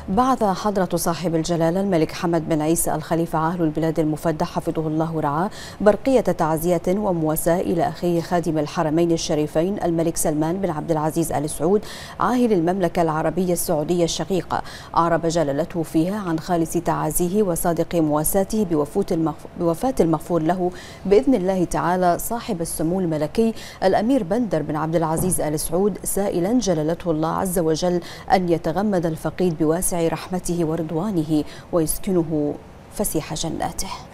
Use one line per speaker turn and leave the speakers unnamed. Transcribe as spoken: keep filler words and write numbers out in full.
بعث حضرة صاحب الجلالة الملك حمد بن عيسى الخليفة عاهل البلاد المفدى حفظه الله ورعاه برقية تعزية ومواساة إلى أخيه خادم الحرمين الشريفين الملك سلمان بن عبد العزيز آل سعود عاهل المملكة العربية السعودية الشقيقة. أعرب جلالته فيها عن خالص تعازيه وصادق مواساته بوفاة المغفور له بإذن الله تعالى صاحب السمو الملكي الأمير بندر بن عبد العزيز آل سعود، سائلا جلالته الله عز وجل أن يتغمد الفقيد بواسع رحمته ورضوانه ويسكنه فسيح جناته.